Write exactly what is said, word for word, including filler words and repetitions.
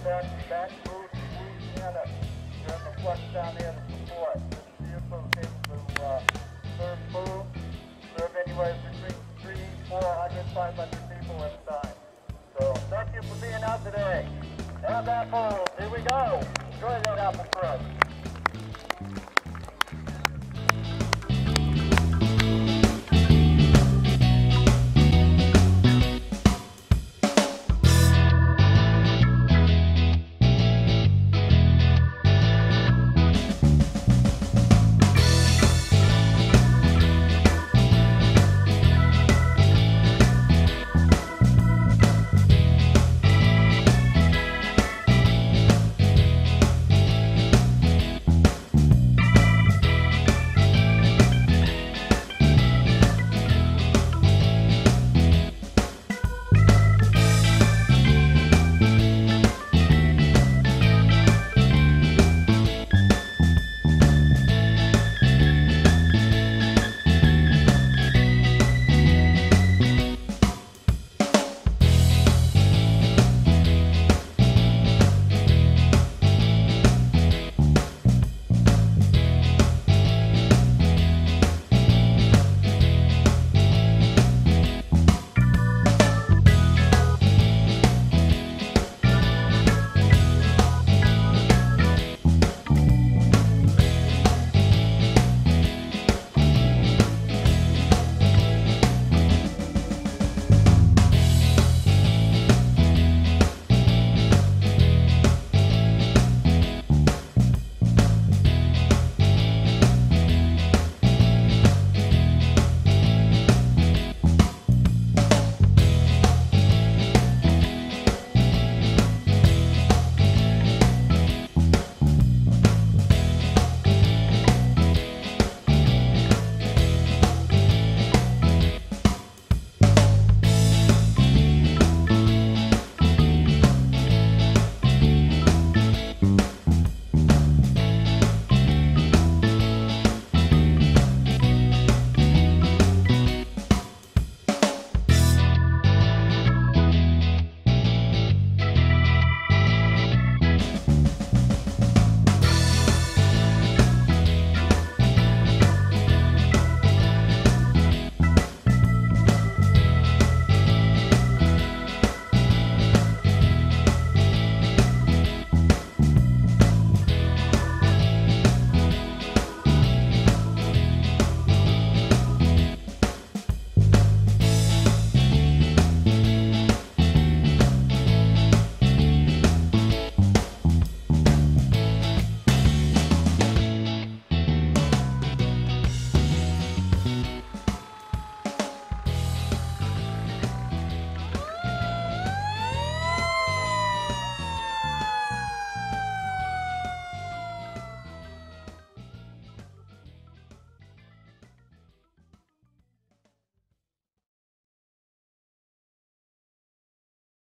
back, back move, squeeze in it. You're in the flex down there to support. This vehicle is able to uh, serve food, serve anywhere between three, four hundred, five hundred people at a time. So thank you for being out today. Have apples, here we go. Enjoy that apple crust.